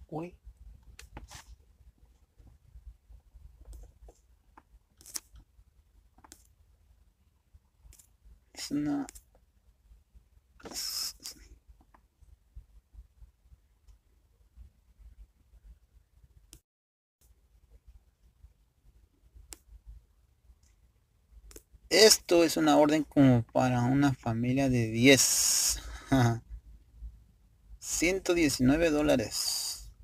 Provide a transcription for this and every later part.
güey. Es una... Esto es una orden como para una familia de 10. $119.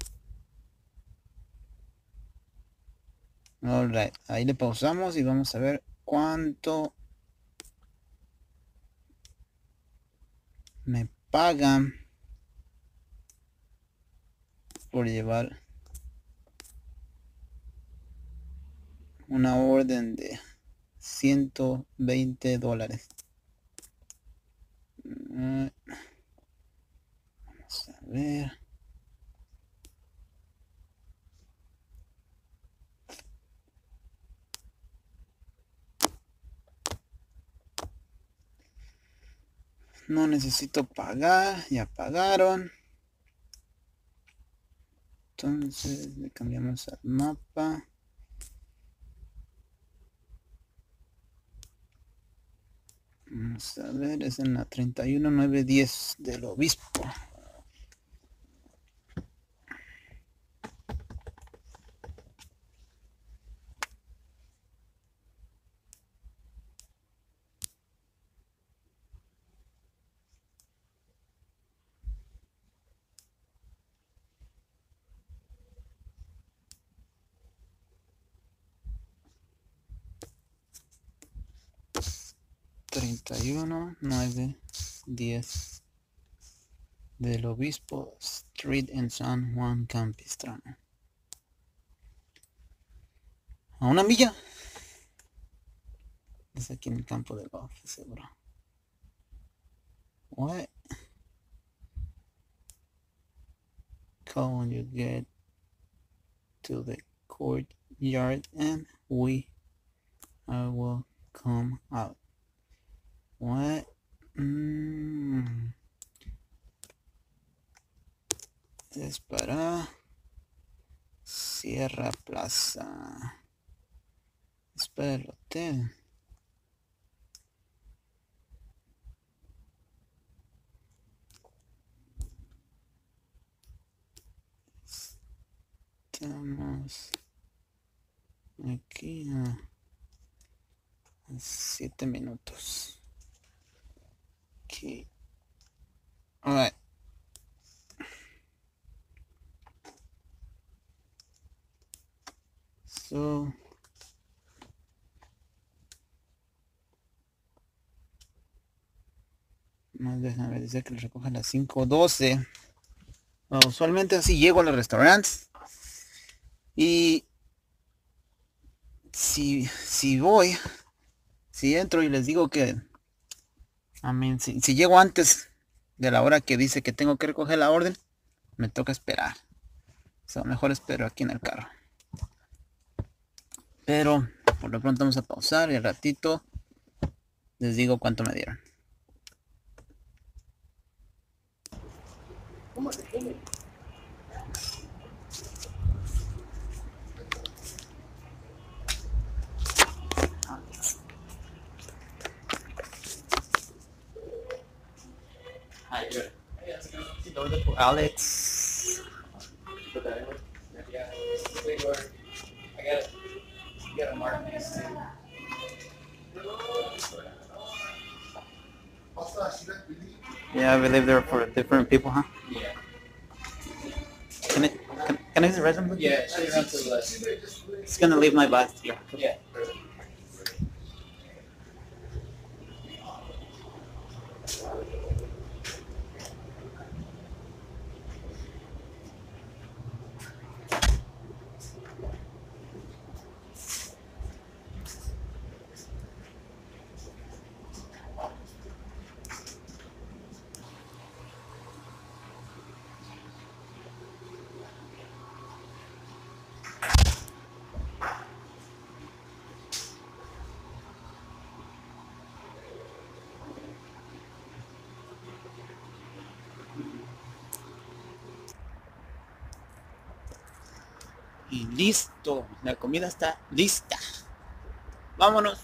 Alright, ahí le pausamos y vamos a ver cuánto me pagan por llevar una orden de $120. Vamos a ver. No necesito pagar, ya pagaron. Entonces le cambiamos al mapa. Vamos a ver, es en la 31910 del obispo. Treinta y uno nueve diez del obispo Street en San Juan Campistrano. A una milla. Es aquí en el campo de golf, seguro. What? Call when you get to the courtyard and I will come out. What? Es para Sierra Plaza. Es para el hotel. Estamos aquí a 7 minutos. Okay. All right. So más déjame decir que lo recoja a las 5:12. Usualmente así llego a los restaurantes. Y si voy, si entro y les digo que, si llego antes de la hora que dice que tengo que recoger la orden, me toca esperar. O sea, mejor espero aquí en el carro. Pero por lo pronto vamos a pausar y al ratito les digo cuánto me dieron. Hi, good. Hey, how's it going? Alex. Put that in. Yeah. I got it. You gotta mark these too. Yeah, I believe they're for different people, huh? Yeah. Can I use the restroom? Yeah, straight around to the left. It's gonna leave my bag here. Yeah. Y listo, la comida está lista. Vámonos.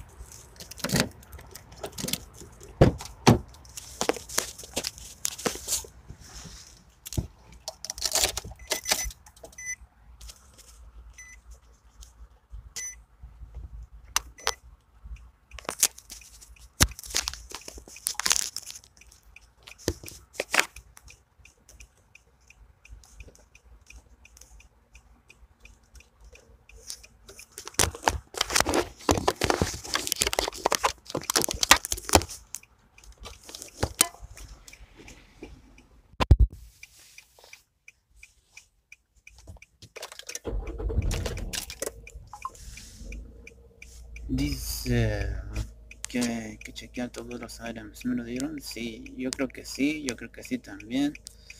Dice que chequear todos los items. ¿Me lo dieron? Sí, yo creo que sí, yo creo que sí también.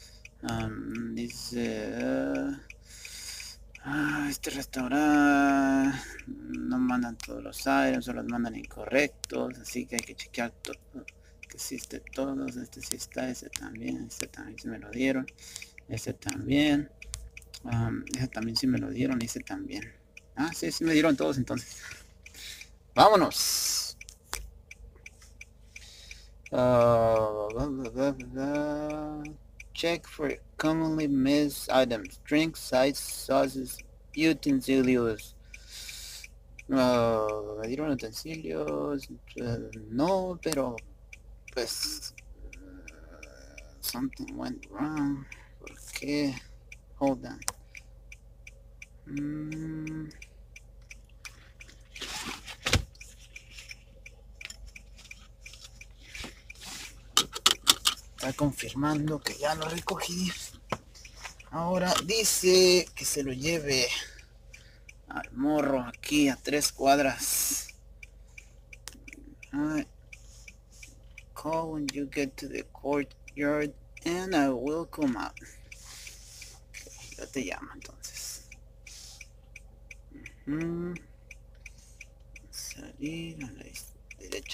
Dice este restaurante no mandan todos los items, solo los mandan incorrectos, así que hay que chequear todo, que sí esté todos. Este sí está, este también sí me lo dieron, este también, ese también sí me lo dieron, ese también. Sí me dieron todos entonces. Vámonos. Check for commonly missed items: drinks, sides, sauces, utensilios. Me dieron utensilios. No, pero pues something went wrong. ¿Por qué? Hold on. Está confirmando que ya lo recogí. Ahora dice que se lo lleve al morro aquí a 3 cuadras. Call when you get to the courtyard and I will come out. Ya te llamo entonces. Salir a la derecha.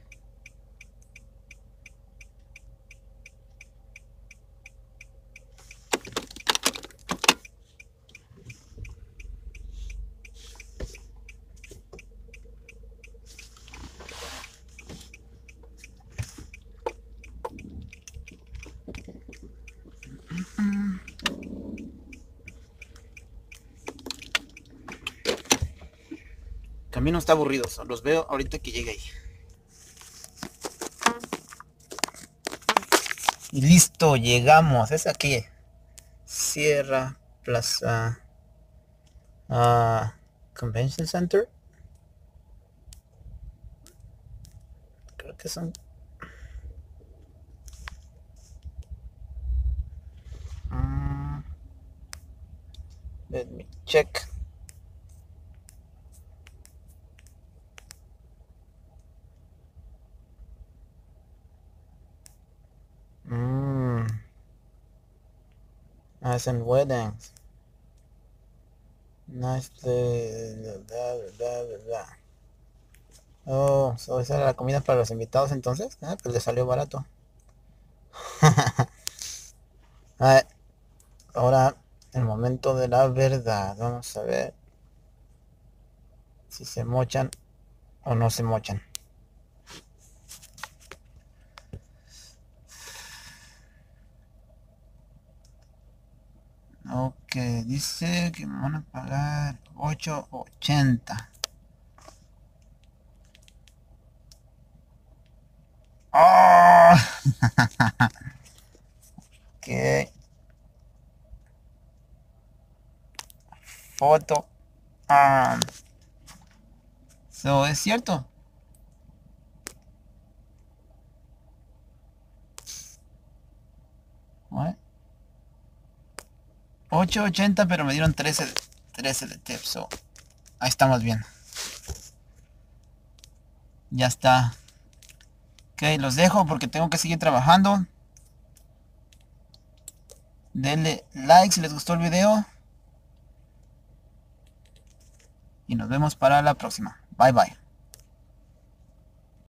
El camino está aburrido, los veo ahorita que llegue ahí. Y listo, llegamos. Es aquí. Sierra Plaza Convention Center. Creo que son. Let me check. Hacen weddings. Nice. Oh, esa era la comida para los invitados entonces. Pues le salió barato. Ahora el momento de la verdad. Vamos a ver si se mochan o no se mochan. Ok, dice que me van a pagar $8.80. ¡Oh! Ok. Foto. Es cierto. What? $8.80, pero me dieron 13 de tips. Ahí estamos bien. Ya está. Ok, los dejo porque tengo que seguir trabajando. Denle like si les gustó el video. Y nos vemos para la próxima. Bye bye.